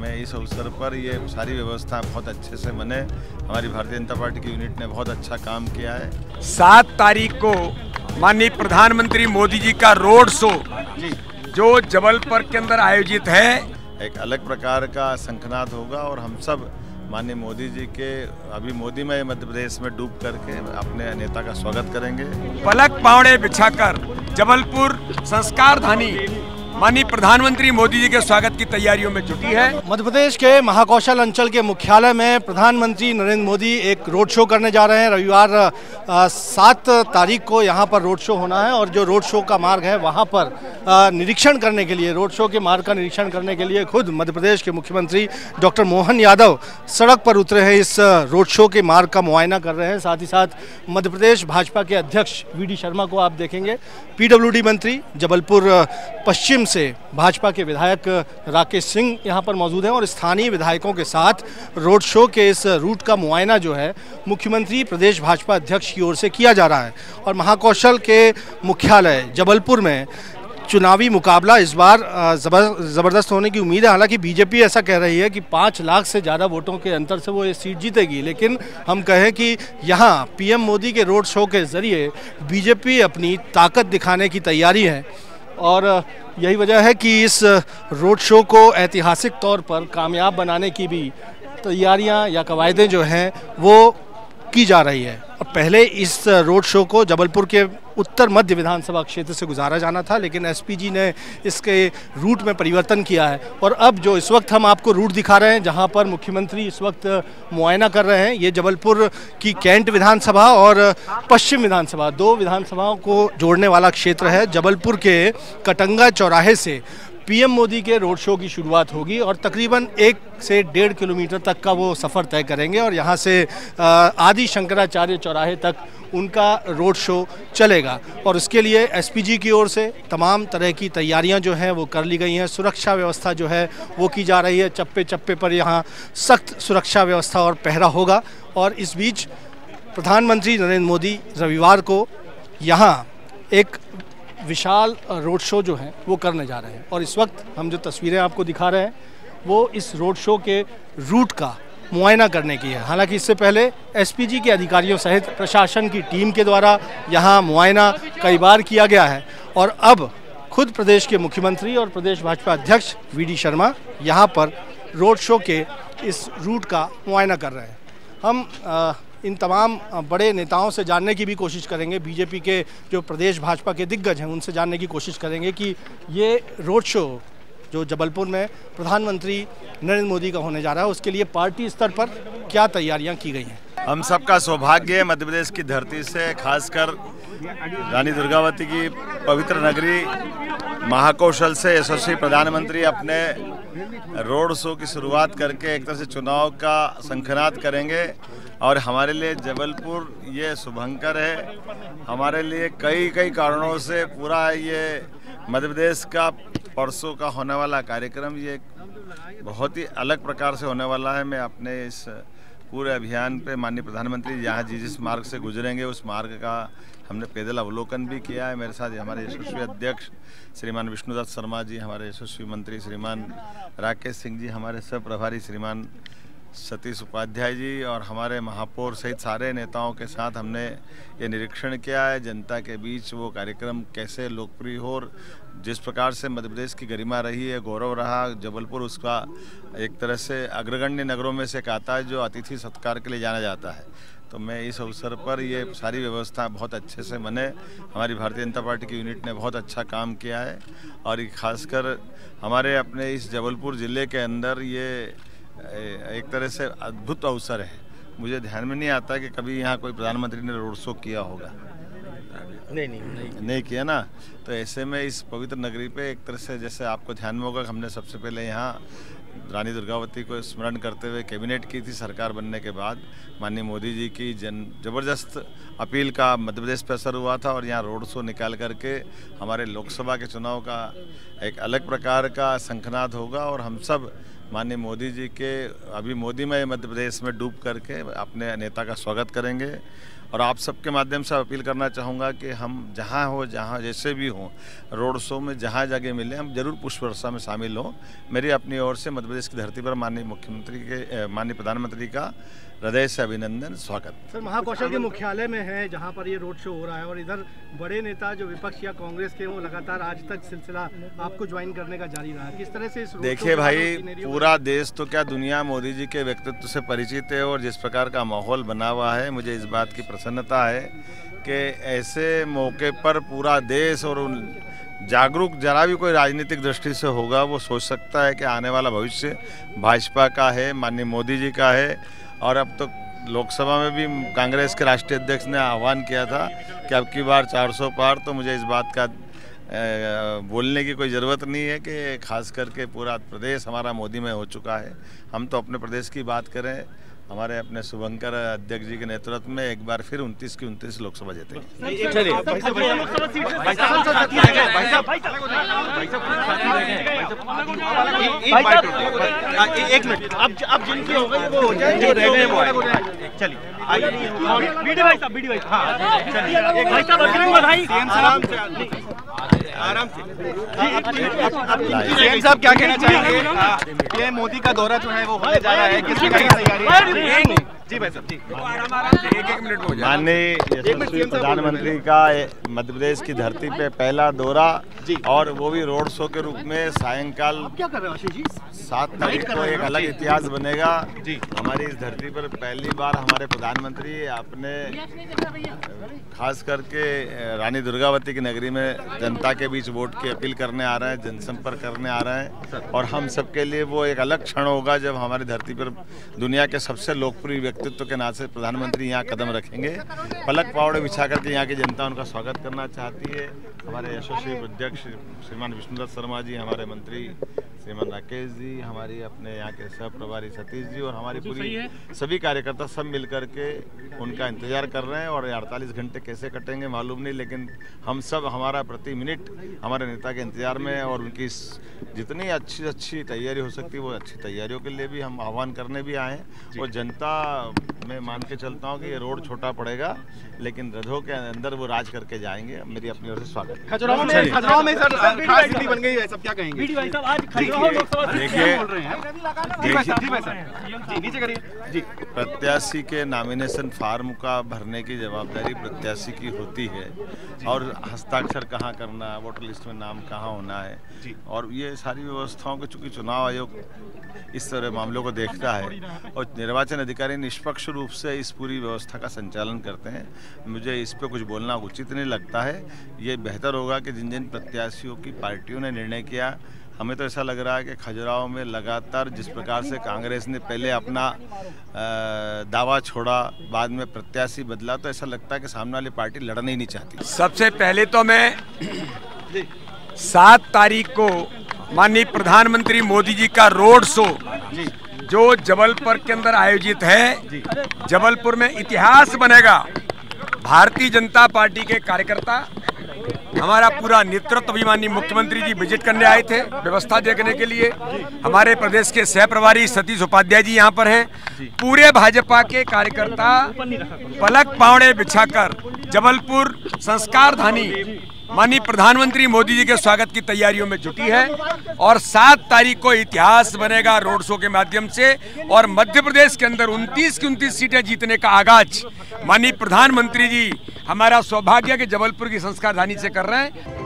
मैं इस अवसर पर ये सारी व्यवस्था बहुत अच्छे से बने। हमारी भारतीय जनता पार्टी की यूनिट ने बहुत अच्छा काम किया है। 7 तारीख को माननीय प्रधानमंत्री मोदी जी का रोड शो जो जबलपुर के अंदर आयोजित है, एक अलग प्रकार का शंखनाद होगा और हम सब माननीय मोदी जी के अभी मोदीमय मध्य प्रदेश में डूब करके अपने नेता का स्वागत करेंगे। पलक पावड़े बिछाकर जबलपुर संस्कार धानी माननीय प्रधानमंत्री मोदी जी के स्वागत की तैयारियों में जुटी है। मध्य प्रदेश के महाकौशल अंचल के मुख्यालय में प्रधानमंत्री नरेंद्र मोदी एक रोड शो करने जा रहे हैं। रविवार 7 तारीख को यहां पर रोड शो होना है और जो रोड शो का मार्ग है वहां पर निरीक्षण करने के लिए, रोड शो के मार्ग का निरीक्षण करने के लिए खुद मध्य प्रदेश के मुख्यमंत्री डॉक्टर मोहन यादव सड़क पर उतरे हैं। इस रोड शो के मार्ग का मुआयना कर रहे हैं। साथ ही साथ मध्य प्रदेश भाजपा के अध्यक्ष वी.डी. शर्मा को आप देखेंगे, पीडब्ल्यूडी मंत्री जबलपुर पश्चिम से भाजपा के विधायक राकेश सिंह यहां पर मौजूद हैं और स्थानीय विधायकों के साथ रोड शो के इस रूट का मुआयना जो है मुख्यमंत्री प्रदेश भाजपा अध्यक्ष की ओर से किया जा रहा है। और महाकौशल के मुख्यालय जबलपुर में चुनावी मुकाबला इस बार ज़बरदस्त होने की उम्मीद है। हालांकि बीजेपी ऐसा कह रही है कि 5 लाख से ज़्यादा वोटों के अंतर से वो ये सीट जीतेगी, लेकिन हम कहें कि यहाँ पीएम मोदी के रोड शो के ज़रिए बीजेपी अपनी ताकत दिखाने की तैयारी है और यही वजह है कि इस रोड शो को ऐतिहासिक तौर पर कामयाब बनाने की भी तैयारियां या कवायदें जो हैं वो की जा रही है। और पहले इस रोड शो को जबलपुर के उत्तर मध्य विधानसभा क्षेत्र से गुजारा जाना था, लेकिन एसपीजी ने इसके रूट में परिवर्तन किया है और अब जो इस वक्त हम आपको रूट दिखा रहे हैं जहां पर मुख्यमंत्री इस वक्त मुआयना कर रहे हैं, ये जबलपुर की कैंट विधानसभा और पश्चिम विधानसभा 2 विधानसभाओं को जोड़ने वाला क्षेत्र है। जबलपुर के कटंगा चौराहे से पीएम मोदी के रोड शो की शुरुआत होगी और तकरीबन 1 से 1.5 किलोमीटर तक का वो सफ़र तय करेंगे और यहाँ से आदि शंकराचार्य चौराहे तक उनका रोड शो चलेगा। और उसके लिए एसपीजी की ओर से तमाम तरह की तैयारियां जो हैं वो कर ली गई हैं। सुरक्षा व्यवस्था जो है वो की जा रही है। चप्पे चप्पे पर यहाँ सख्त सुरक्षा व्यवस्था और पहरा होगा। और इस बीच प्रधानमंत्री नरेंद्र मोदी रविवार को यहाँ एक विशाल रोड शो जो है वो करने जा रहे हैं और इस वक्त हम जो तस्वीरें आपको दिखा रहे हैं वो इस रोड शो के रूट का मुआयना करने की है। हालांकि इससे पहले एसपीजी के अधिकारियों सहित प्रशासन की टीम के द्वारा यहाँ मुआयना कई बार किया गया है और अब खुद प्रदेश के मुख्यमंत्री और प्रदेश भाजपा अध्यक्ष वी.डी. शर्मा यहाँ पर रोड शो के इस रूट का मुआयना कर रहे हैं। हम इन तमाम बड़े नेताओं से जानने की भी कोशिश करेंगे, बीजेपी के जो प्रदेश भाजपा के दिग्गज हैं उनसे जानने की कोशिश करेंगे कि ये रोड शो जो जबलपुर में प्रधानमंत्री नरेंद्र मोदी का होने जा रहा है उसके लिए पार्टी स्तर पर क्या तैयारियां की गई हैं। हम सबका सौभाग्य है मध्य प्रदेश की धरती से, खासकर रानी दुर्गावती की पवित्र नगरी महाकौशल से यशस्वी प्रधानमंत्री अपने रोड शो की शुरुआत करके एक तरह से चुनाव का शंखनाद करेंगे और हमारे लिए जबलपुर ये शुभंकर है। हमारे लिए कई कारणों से पूरा ये मध्य प्रदेश का परसों का होने वाला कार्यक्रम ये बहुत ही अलग प्रकार से होने वाला है। मैं अपने इस पूरे अभियान पे माननीय प्रधानमंत्री यहाँ जिस मार्ग से गुजरेंगे उस मार्ग का हमने पैदल अवलोकन भी किया है। मेरे साथ हमारे यशस्वी अध्यक्ष श्रीमान विष्णुदत्त शर्मा जी, हमारे यशस्वी मंत्री श्रीमान राकेश सिंह जी, हमारे सह प्रभारी श्रीमान सतीश उपाध्याय जी और हमारे महापौर सहित सारे नेताओं के साथ हमने ये निरीक्षण किया है जनता के बीच वो कार्यक्रम कैसे लोकप्रिय हो और जिस प्रकार से मध्य प्रदेश की गरिमा रही है, गौरव रहा। जबलपुर उसका एक तरह से अग्रगण्य नगरों में से एक आता है जो अतिथि सत्कार के लिए जाना जाता है। तो मैं इस अवसर पर ये सारी व्यवस्था बहुत अच्छे से बने। हमारी भारतीय जनता पार्टी की यूनिट ने बहुत अच्छा काम किया है और खासकर हमारे अपने इस जबलपुर ज़िले के अंदर ये एक तरह से अद्भुत अवसर है। मुझे ध्यान में नहीं आता कि कभी यहाँ कोई प्रधानमंत्री ने रोड शो किया होगा। नहीं किया ना। तो ऐसे में इस पवित्र नगरी पे एक तरह से जैसे आपको ध्यान में होगा हमने सबसे पहले यहाँ रानी दुर्गावती को स्मरण करते हुए कैबिनेट की थी सरकार बनने के बाद। माननीय मोदी जी की जबरदस्त अपील का मध्य प्रदेश पर असर हुआ था और यहाँ रोड शो निकाल करके हमारे लोकसभा के चुनाव का एक अलग प्रकार का शंखनाद होगा और हम सब माननीय मोदी जी के अभी मोदीमय मध्य प्रदेश में डूब करके अपने नेता का स्वागत करेंगे। और आप सबके माध्यम से अपील करना चाहूँगा कि हम जहाँ हो, जहाँ जैसे भी हों, रोड शो में जहाँ जगह मिले हम जरूर पुष्प वर्षा में शामिल हों। मेरी अपनी ओर से मध्य प्रदेश की धरती पर माननीय प्रधानमंत्री का हृदय से अभिनंदन, स्वागत। सर, महाकौशल के मुख्यालय में है जहां पर ये रोड शो हो रहा है और इधर बड़े नेता जो विपक्ष या कांग्रेस के वो लगातार आज तक सिलसिला आपको ज्वाइन करने का जारी रहा है। किस तरह से इस रोड देखिए भाई, पूरा देश तो क्या दुनिया मोदी जी के व्यक्तित्व से परिचित है और जिस प्रकार का माहौल बना हुआ है, मुझे इस बात की प्रसन्नता है कि ऐसे मौके पर पूरा देश और जागरूक जरा भी कोई राजनीतिक दृष्टि से होगा वो सोच सकता है कि आने वाला भविष्य भाजपा का है, माननीय मोदी जी का है। और अब तो लोकसभा में भी कांग्रेस के राष्ट्रीय अध्यक्ष ने आह्वान किया था कि अब की बार 400 पार, तो मुझे इस बात का बोलने की कोई ज़रूरत नहीं है कि खास करके पूरा प्रदेश हमारा मोदी में हो चुका है। हम तो अपने प्रदेश की बात करें, हमारे अपने शुभंकर अध्यक्ष जी के नेतृत्व में एक बार फिर 29 की 29 लोकसभा जीतेंगे। एक मिनट, अब जिनकी हो गई वो हो जाए, जो रहने वो आए। चलिए बीडी भाई साहब, हाँ चलिए भाई साहब, आराम से सीएम साहब क्या कहना चाहेंगे? ये मोदी का दौरा जो है वो होने जा रहा है, किस तरह की तैयारी? जी भाई साहब, एक मिनट हो जाए। माननीय यशस्वी प्रधानमंत्री का मध्य प्रदेश की धरती पे पहला दौरा और वो भी रोड शो के रूप में सायंकाल 7 तारीख को एक अलग इतिहास बनेगा। हमारी इस धरती पर पहली बार हमारे प्रधानमंत्री अपने खास करके रानी दुर्गावती की नगरी में जनता के बीच वोट की अपील करने आ रहे हैं, जनसंपर्क करने आ रहे हैं और हम सबके लिए वो एक अलग क्षण होगा जब हमारी धरती पर दुनिया के सबसे लोकप्रिय व्यक्तित्व के नाते प्रधानमंत्री यहाँ कदम रखेंगे। पलक पावड़े बिछा करके यहाँ की जनता उनका स्वागत करना चाहती है। हमारे यशस्वी अध्यक्ष श्रीमान विष्णुदत्त शर्मा जी, हमारे मंत्री श्रीमान राकेश जी, हमारी अपने यहाँ के सह प्रभारी सतीश जी और हमारी पूरी सभी कार्यकर्ता सब मिल करके उनका इंतजार कर रहे हैं। और 48 घंटे कैसे कटेंगे मालूम नहीं, लेकिन हम सब हमारा प्रति मिनट हमारे नेता के इंतजार में है और उनकी जितनी अच्छी तैयारी हो सकती है वो अच्छी तैयारियों के लिए भी हम आह्वान करने भी आए हैं। और जनता, मैं मान के चलता हूँ कि ये रोड छोटा पड़ेगा लेकिन रथों के अंदर वो राज करके जाएंगे। मेरी अपनी ओर से स्वागत। खजुराहो में सर खास स्थिति बन गई है, सब क्या कहेंगे? देखिए, प्रत्याशी के नॉमिनेशन फार्म का भरने की जवाबदारी प्रत्याशी की होती है और हस्ताक्षर कहाँ करना है, वोटर लिस्ट में नाम कहाँ होना है और ये सारी व्यवस्थाओं को चूंकि चुनाव आयोग इस तरह मामलों को देखता है और निर्वाचन अधिकारी निष्पक्ष रूप से इस पूरी व्यवस्था का संचालन करते हैं। मुझे इस पे कुछ बोलना उचित नहीं लगता है। ये बेहतर होगा कि जिन जिन प्रत्याशियों की पार्टियों ने निर्णय किया, हमें तो ऐसा लग रहा है कि खजुराहो में लगातार जिस प्रकार से कांग्रेस ने पहले अपना दावा छोड़ा, बाद में प्रत्याशी बदला, तो ऐसा लगता है कि सामने वाली पार्टी लड़ना ही नहीं चाहती। सबसे पहले तो मैं 7 तारीख को माननीय प्रधानमंत्री मोदी जी का रोड शो जो जबलपुर के अंदर आयोजित है, जबलपुर में इतिहास बनेगा। भारतीय जनता पार्टी के कार्यकर्ता, हमारा पूरा नेतृत्व भी माननीय मुख्यमंत्री जी विजिट करने आए थे व्यवस्था देखने के लिए। हमारे प्रदेश के सह प्रभारी सतीश उपाध्याय जी यहाँ पर हैं। पूरे भाजपा के कार्यकर्ता पलक पावड़े बिछाकर जबलपुर संस्कार धानी माननीय प्रधानमंत्री मोदी जी के स्वागत की तैयारियों में जुटी है और 7 तारीख को इतिहास बनेगा रोड शो के माध्यम से और मध्य प्रदेश के अंदर 29 की 29 सीटें जीतने का आगाज माननीय प्रधानमंत्री जी हमारा सौभाग्य के जबलपुर की संस्कार धानी से कर रहे हैं।